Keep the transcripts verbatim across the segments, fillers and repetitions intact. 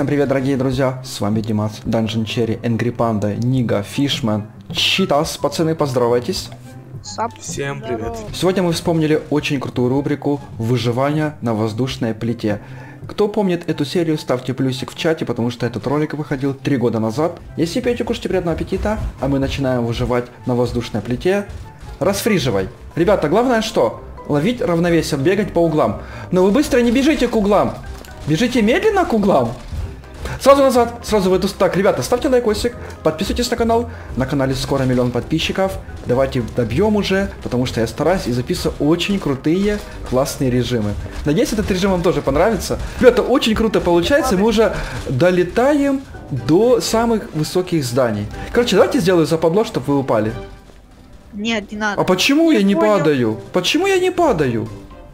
Всем привет, дорогие друзья, с вами Димас, Dungeon Cherry, Angry Panda, Нига, Фишман, Читас, пацаны, поздоровайтесь. Всем привет. Сегодня мы вспомнили очень крутую рубрику «Выживание на воздушной плите». Кто помнит эту серию, ставьте плюсик в чате, потому что этот ролик выходил три года назад. Если пьете, кушайте, приятного аппетита, а мы начинаем выживать на воздушной плите. Расфриживай. Ребята, главное что? Ловить равновесие, бегать по углам. Но вы быстро не бежите к углам. Бежите медленно к углам. Сразу назад, сразу в эту... Так, ребята, ставьте лайкосик, подписывайтесь на канал. На канале скоро миллион подписчиков. Давайте добьем уже, потому что я стараюсь и записываю очень крутые, классные режимы. Надеюсь, этот режим вам тоже понравится. Ребята, очень круто получается, мы уже долетаем до самых высоких зданий. Короче, давайте сделаю западло, чтобы вы упали. Нет, не надо. А почему не я не понял. падаю? Почему я не падаю?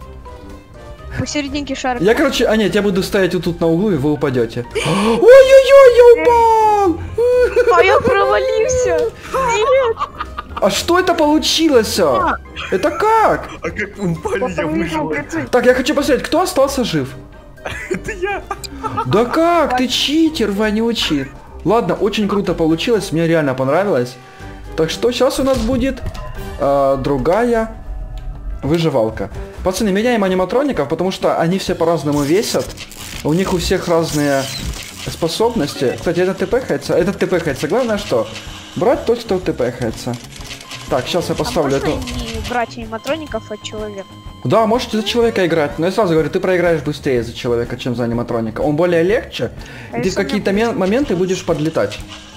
Посерединке шарика. Я, короче, а нет, я буду стоять вот тут на углу, и вы упадете. Ой-ой-ой, я упал! А я провалился. Нет. А что это получилось? Это как? А как вы упали, я выжил. Так, я хочу посмотреть, кто остался жив? Это я. Да как? Ты читер, вонючий. Ладно, очень круто получилось, мне реально понравилось. Так что сейчас у нас будет э, другая выживалка. Пацаны, меняем аниматроников, потому что они все по-разному весят. У них у всех разные способности. Кстати, этот тпхается, этот тпхается. Главное что? Брать тот, кто тпхается. Так, сейчас я поставлю а эту... не брать аниматроников от человека? Да, можете за человека играть, но я сразу говорю, ты проиграешь быстрее за человека, чем за аниматроника. Он более легче, а и ты в какие-то моменты будешь подлетать.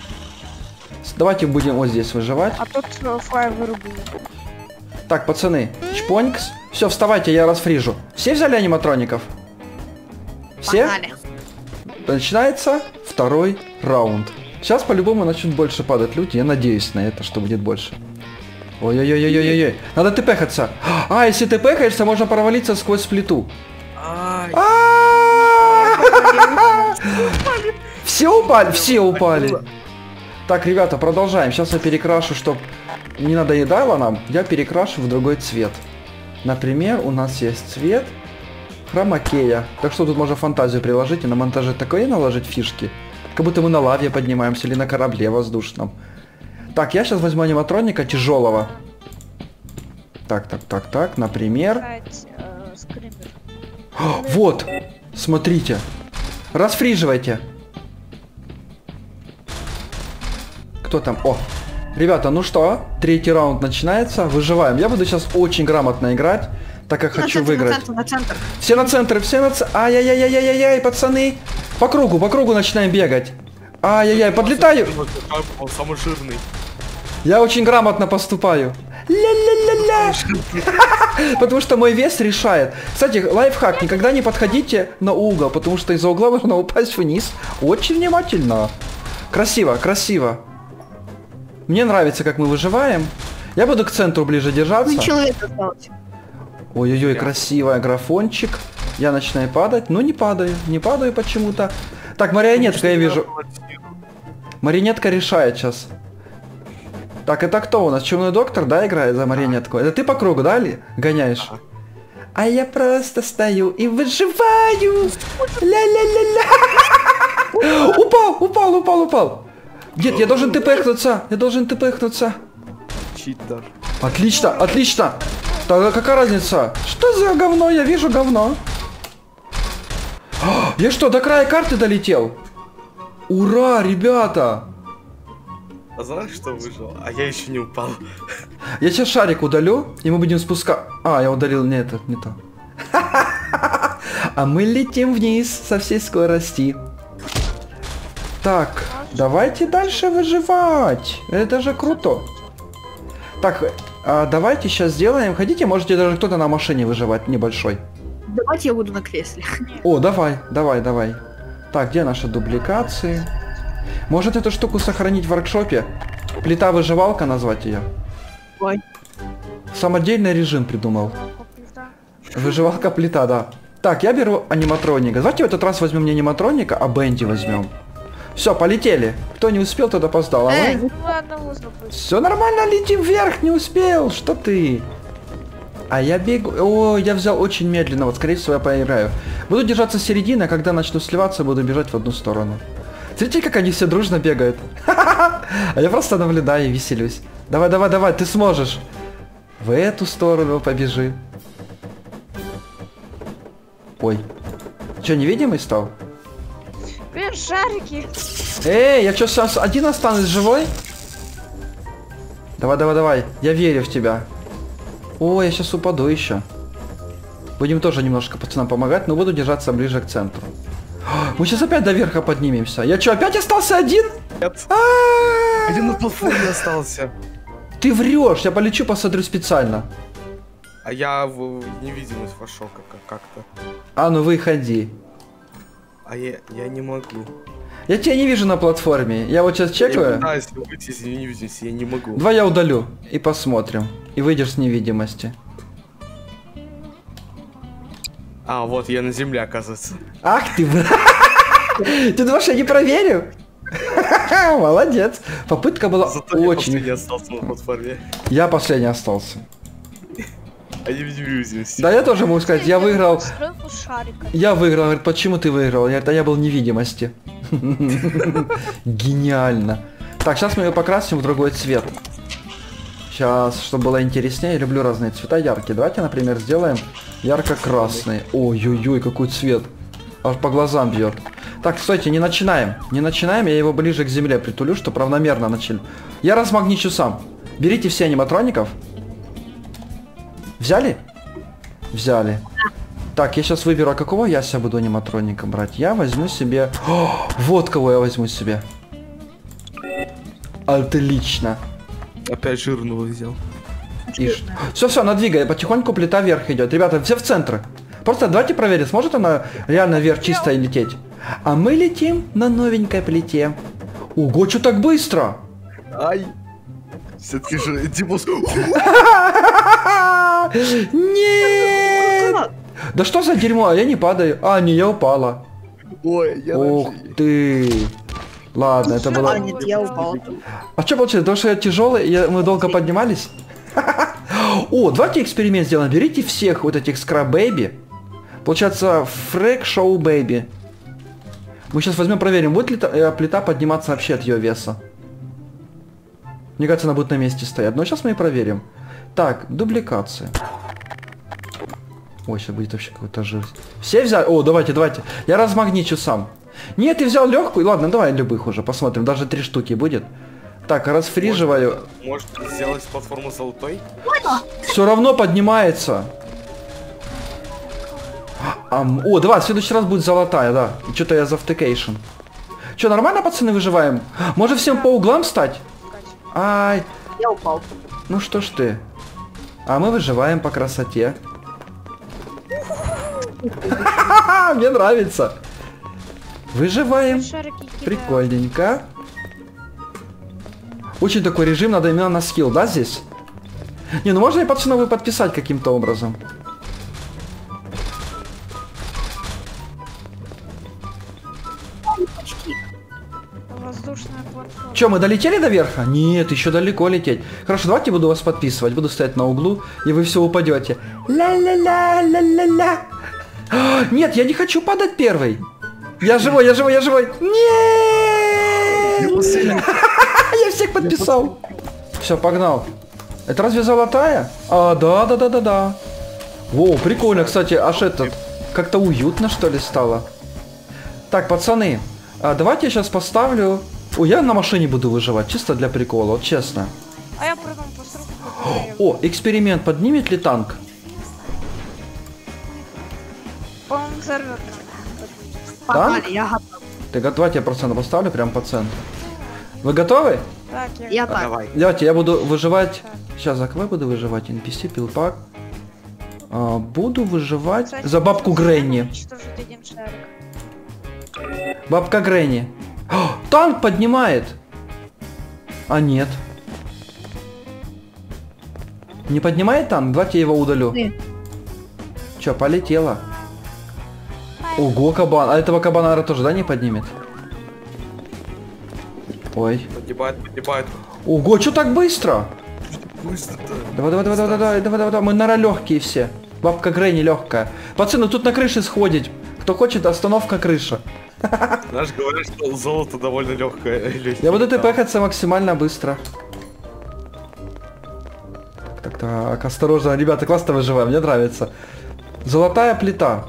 Давайте будем вот здесь выживать. А тут фаер вырублен. Так, пацаны, чпонькс. Все, вставайте, я расфрижу. Все взяли аниматроников? Все? Погнали. Начинается второй раунд. Сейчас по-любому начнут больше падать люди, я надеюсь на это, что будет больше. Ой-ой-ой-ой-ой-ой. Надо тпхаться. А, если ты пехаешься, можно провалиться сквозь плиту. Все упали? Все упали. Так, ребята, продолжаем. Сейчас я перекрашу, чтобы не надоедало нам. Я перекрашу в другой цвет. Например, у нас есть цвет хромакея. Так что тут можно фантазию приложить и на монтаже такое наложить фишки. Как будто мы на лаве поднимаемся или на корабле воздушном. Так, я сейчас возьму аниматроника тяжелого. Так, так, так, так, например. О, вот, смотрите. Расфриживайте. Кто там? О, ребята, ну что, третий раунд начинается, выживаем. Я буду сейчас очень грамотно играть, так как на хочу центр, выиграть. На центр, на центр. Все на центр, все на центр. Ай-яй-яй-яй-яй-яй, пацаны. По кругу, по кругу начинаем бегать. Ай-яй-яй, подлетаю. Он самый жирный. Я очень грамотно поступаю. Ля-ля-ля-ля. Потому что мой вес решает. Кстати, лайфхак, никогда не подходите на угол, потому что из-за угла можно упасть вниз. Очень внимательно. Красиво, красиво. Мне нравится, как мы выживаем. Я буду к центру ближе держаться. Человек остался. Ой-ой-ой, красивый графончик. Я начинаю падать, но не падаю. Не падаю почему-то. Так, марионетка, я вижу. Марионетка решает сейчас. Так, это кто у нас? Чумной доктор, да, играет за марионетку? Это ты по кругу, да, ли гоняешь? А я просто стою и выживаю. Ля-ля-ля-ля. Упал, упал, упал, упал. Нет, я должен тпхнуться. Я должен тпхнуться. Читер. Отлично, отлично. Тогда какая разница? Что за говно? Я вижу говно. Я что, до края карты долетел? Ура, ребята! А знаешь, что выжил? А я еще не упал. Я сейчас шарик удалю, и мы будем спускаться. А, я удалил, не это, не то. А мы летим вниз со всей скорости. Так, давайте дальше выживать. Это же круто. Так, а давайте сейчас сделаем. Хотите, можете даже кто-то на машине выживать небольшой. Давайте я буду на кресле. О, давай, давай, давай. Так, где наши дубликации? Может эту штуку сохранить в воркшопе? Плита-выживалка назвать ее? Ой. Самодельный режим придумал. Выживалка плита, да. Так, я беру аниматроника. Давайте в этот раз возьмем не аниматроника, а Бенди возьмем. Все, полетели. Кто не успел, тот опоздал. А мы... Ладно, Все нормально, летим вверх, не успел. Что ты? А я бегу... О, я взял очень медленно, вот скорее всего я поиграю. Буду держаться середины, а когда начну сливаться, буду бежать в одну сторону. Смотрите, как они все дружно бегают. А я просто наблюдаю и веселюсь. Давай, давай, давай, ты сможешь. В эту сторону побежи. Ой. Че, невидимый стал? Блин, шарики. Эй, я что, сейчас один останусь живой? Давай, давай, давай. Я верю в тебя. О, я сейчас упаду еще. Будем тоже немножко пацанам помогать, но буду держаться ближе к центру. Мы сейчас опять до верха поднимемся. Я что, опять остался один? Нет. А-а-а! Один на платформе остался. Ты врешь, я полечу, посмотрю специально. А я в невидимость вошел как- как-то. А ну выходи. А я, я не могу. Я тебя не вижу на платформе. Я вот сейчас Я чекаю. пытаюсь выйти из невидимости, я не могу. Два я удалю. И посмотрим. И выйдешь с невидимости. А, вот я на земле, оказывается. Ах ты, бра- Ты думаешь, я не проверю? Молодец. Попытка была Зато я очень... последний остался на платформе. Я последний остался. А я в невидимости. Да, я тоже могу сказать, я выиграл. Стройку шарика. Я выиграл. Говорит, почему ты выиграл? Я говорит, а я был в невидимости. Гениально. Так, сейчас мы ее покрасим в другой цвет. Сейчас, чтобы было интереснее, я люблю разные цвета яркие. Давайте, например, сделаем ярко-красный. Ой-ой-ой, какой цвет. Аж по глазам бьет. Так, стойте, не начинаем. Не начинаем, я его ближе к земле притулю, чтобы равномерно начали. Я размагничу сам. Берите все аниматроников. Взяли? Взяли. Так, я сейчас выберу, а какого я себя буду аниматроника брать. Я возьму себе... О, вот кого я возьму себе. Отлично. Опять жирного взял. Все, все, она двигает, потихоньку плита вверх идет. Ребята, все в центр. Просто давайте проверим, сможет она реально вверх чисто и лететь. А мы летим на новенькой плите. Ого, что так быстро? Ай. Все-таки же Димус. Нет! Да что за дерьмо? Я не падаю. А, не, я упала. Ой, я Ух раньше- ты. Ладно, это А, было... нет, я упал. А что получилось? Потому что я тяжелый, и мы долго поднимались? О, давайте эксперимент сделаем. Берите всех вот этих скраб бэйби. Получается, фрэк шоу бэйби. Мы сейчас возьмем, проверим, будет ли та- э, плита подниматься вообще от ее веса. Мне кажется, она будет на месте стоять. Но сейчас мы и проверим. Так, дубликация. Ой, сейчас будет вообще какой-то жир. Все взяли? О, давайте, давайте. Я размагничу сам. Нет, ты взял легкую. Ладно, давай любых уже посмотрим. Даже три штуки будет. Так, расфриживаю. Может сделать платформу золотой? Все равно поднимается. А, м- о, давай, в следующий раз будет золотая, да. Что-то я завтыкейшн. Че, нормально, пацаны, выживаем? Может всем по углам стать? Ай, Я упал. ну что ж ты. А мы выживаем по красоте. Мне нравится. Выживаем. Шарики кидаю. Прикольненько. Очень такой режим, надо именно на скилл, да, здесь? Не, ну можно и пацанов подписать каким-то образом. Почти. Воздушная платформа. Че, мы долетели до верха? Нет, еще далеко лететь. Хорошо, давайте буду вас подписывать. Буду стоять на углу, и вы все упадете. Ля-ля-ля, ля-ля-ля. А, нет, я не хочу падать первый. Я живой, я живой, я живой. Нет! Я всех подписал. Все, погнал. Это разве золотая? А, да, да, да, да, да. Во, прикольно, кстати, аж этот, как-то уютно, что ли, стало. Так, пацаны, а давайте я сейчас поставлю... О, я на машине буду выживать, чисто для прикола, вот честно. А я потом построю. О, эксперимент, поднимет ли танк? По-моему, взорвет. Танк? я готов. Ты готов? Давайте я просто поставлю прям по центру. Вы готовы? Так, я, я А, так. давай. Давайте, я буду выживать... Сейчас, за кого я буду выживать? эн пи си, пилпак. А, буду выживать Кстати, за бабку нужно Гренни. уничтожить один шарик. Бабка Гренни. О, танк поднимает. А нет. Не поднимает танк? Давайте я его удалю. Нет. Че, полетела? Ого, кабан. А этого кабана, наверное, тоже, да, не поднимет? Ой. Погибает, погибает. Ого, что так быстро? быстро-то. Давай, давай, давай, давай, давай, давай, давай, мы нора легкие все. Бабка Гренни легкая. Пацаны, тут на крыше сходить. Кто хочет, остановка крыша. Знаешь, говорят, что золото довольно легкое. Я буду тпхаться максимально быстро. Так, так, так, осторожно, ребята, классно выживаем, мне нравится. Золотая плита.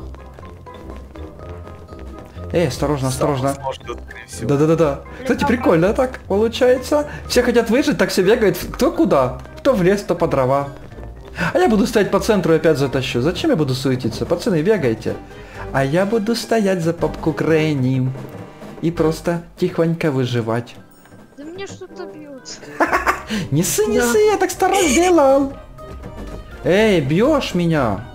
Эй, осторожно, осторожно. Да-да-да-да. Кстати, прикольно так получается. Все хотят выжить, так все бегают. Кто куда? Кто в лес, кто по дрова. А я буду стоять по центру и опять затащу. Зачем я буду суетиться? Пацаны, бегайте. А я буду стоять за папку Гренни. И просто тихонько выживать. Да мне что-то бьют. Не ссы, не ссы, я так стараюсь сделал. Эй, бьешь меня?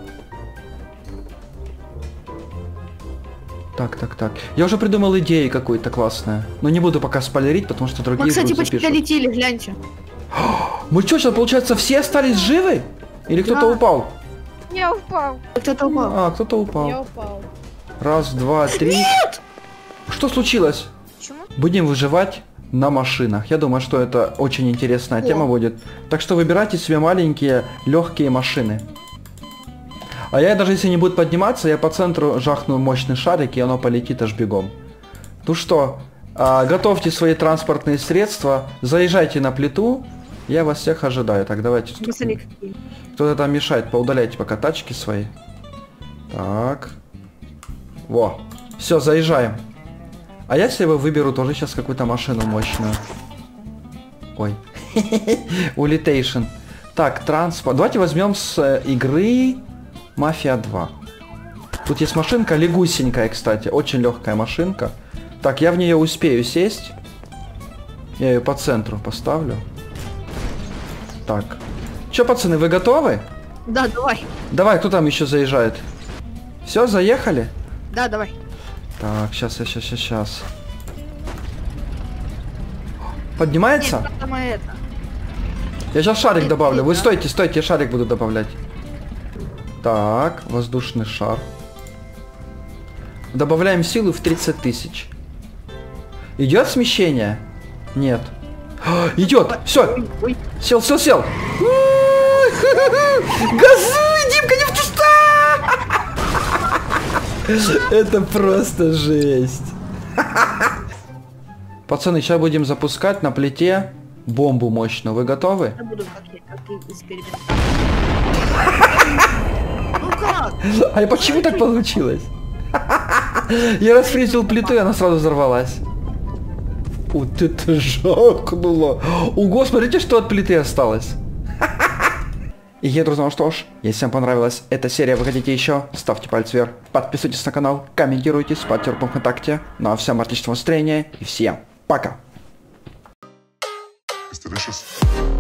Так, так, так. Я уже придумал идею какую-то классную. Но не буду пока спойлерить, потому что другие Мы, кстати, вдруг почти запишут. долетели, гляньте. Мы что, сейчас, получается, все остались живы? Или кто-то Да. упал? Я упал. Кто-то упал. А, кто-то упал. Я упал. Раз, два, три. Нет! Что случилось? Почему? Будем выживать на машинах. Я думаю, что это очень интересная О. тема будет. Так что выбирайте себе маленькие, легкие машины. А я даже если не будет подниматься, я по центру жахну мощный шарик, и оно полетит аж бегом. Ну что, а, готовьте свои транспортные средства, заезжайте на плиту. Я вас всех ожидаю. Так, давайте. Мысли какие. Кто-то там мешает, поудаляйте пока тачки свои. Так. Во. Все, заезжаем. А я себе выберу тоже сейчас какую-то машину мощную. Ой. Улитейшн. Так, транспорт. Давайте возьмем с э, игры Мафия два. Тут есть машинка легусенькая, кстати. Очень легкая машинка. Так, я в нее успею сесть. Я ее по центру поставлю. Так. Че, пацаны, вы готовы? Да, давай. Давай, кто там еще заезжает? Все, заехали? Да, давай. Так, сейчас, сейчас, сейчас, сейчас. Поднимается? Нет, там это. Я сейчас шарик Нет, добавлю. нет, Вы да. стойте, стойте, я шарик буду добавлять. Так, воздушный шар. Добавляем силу в тридцать тысяч. Идет смещение? Нет. Идет! Все! Ой, ой. Сел, сел, сел! Газуй, Димка, не в куста! Это просто жесть. Пацаны, сейчас будем запускать на плите бомбу мощную. Вы готовы? Я буду как я, как и эксперимент. Ну как? А почему так получилось? Я расфризил плиту, и она сразу взорвалась. Вот это жахнуло. Ого, смотрите, что от плиты осталось. И я, друзья, ну что ж, если вам понравилась эта серия, вы хотите еще, ставьте палец вверх, подписывайтесь на канал, комментируйте, спать в ВКонтакте. Ну а всем отличного настроения и всем пока. It's delicious.